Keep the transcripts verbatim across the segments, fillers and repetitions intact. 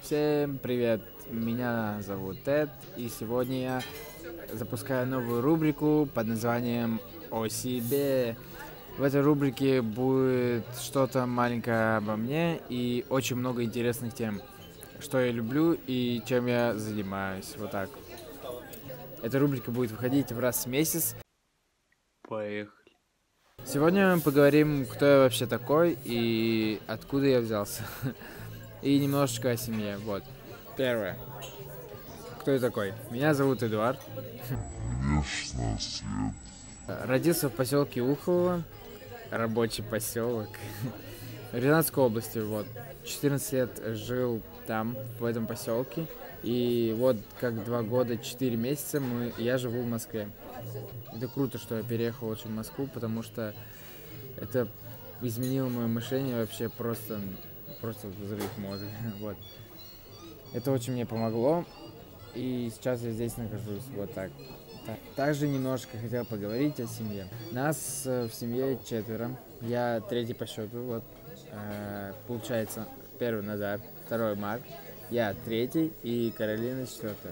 Всем привет, меня зовут Тед, и сегодня я запускаю новую рубрику под названием «О себе». В этой рубрике будет что-то маленькое обо мне и очень много интересных тем, что я люблю и чем я занимаюсь, вот так. Эта рубрика будет выходить в раз в месяц. Поехали. Сегодня мы поговорим, кто я вообще такой и откуда я взялся. И немножечко о семье, вот. Первое. Кто я такой? Меня зовут Эдуард. Конечно, Свет. Родился в поселке Ухово, рабочий поселок, Рязанской области, вот. четырнадцать лет жил там, в этом поселке. И вот как два года, четыре месяца мы, я живу в Москве. Это круто, что я переехал очень в Москву, потому что это изменило мое мышление вообще просто, просто взрыв мозга. Вот. Это очень мне помогло, и сейчас я здесь нахожусь, вот так. так. Также немножко хотел поговорить о семье. Нас в семье четверо, я третий по счету, вот. Э, получается, первый Назар, второй Марк, я третий и Каролина четвертая.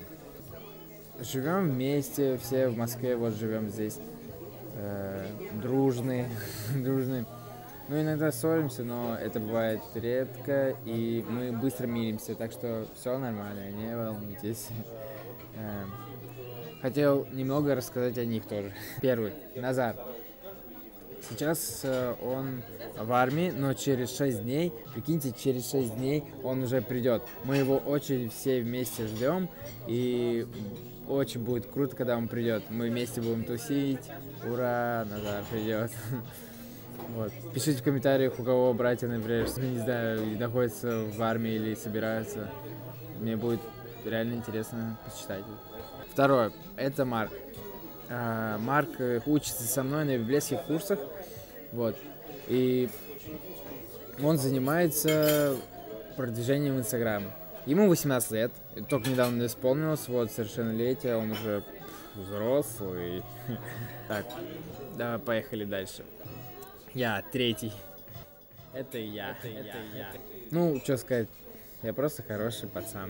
Живем вместе, все в Москве, вот живем здесь, э, дружные, дружные. Ну, иногда ссоримся, но это бывает редко, и мы быстро миримся, так что все нормально, не волнуйтесь. Э, хотел немного рассказать о них тоже. Первый, Назар. Сейчас э, он в армии, но через шесть дней, прикиньте, через шесть дней он уже придет. Мы его очень все вместе ждем, и очень будет круто, когда он придет. Мы вместе будем тусить. Ура, Назар придет. Вот. Пишите в комментариях, у кого братья, например, не знаю, находятся в армии или собираются. Мне будет реально интересно почитать. Второе, это Марк. Марк учится со мной на библейских курсах, вот, и он занимается продвижением Инстаграма. Ему восемнадцать лет, только недавно исполнилось, вот, совершеннолетие, он уже взрослый. Так, давай, поехали дальше. Я третий. Это я, это я. я. Ну, что сказать, я просто хороший пацан.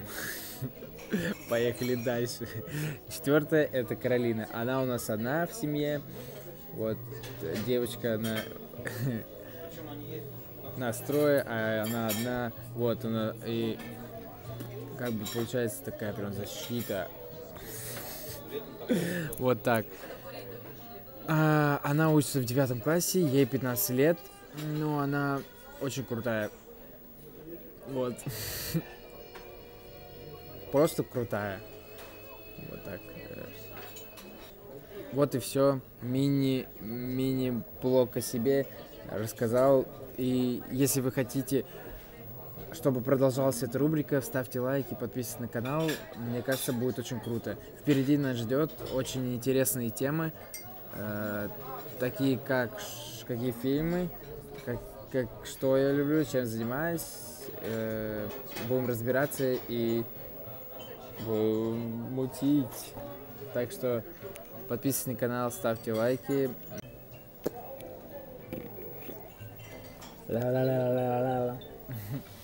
Поехали дальше. Четвертая — это Каролина. Она у нас одна в семье. Вот девочка, она нас трое, а она одна. Вот она, и как бы получается такая прям защита. Вот так. А, она учится в девятом классе, ей пятнадцать лет, но она очень крутая. Вот. Просто крутая. Вот так. Вот и все. Мини, мини-блог о себе рассказал. И если вы хотите, чтобы продолжалась эта рубрика, ставьте лайки, подписывайтесь на канал. Мне кажется, будет очень круто. Впереди нас ждет очень интересные темы. Э, такие как какие фильмы, как, как что я люблю, чем занимаюсь. Э, будем разбираться и будем мутить. Так что подписывайтесь на канал, ставьте лайки. Ла-ла-ла-ла-ла-ла.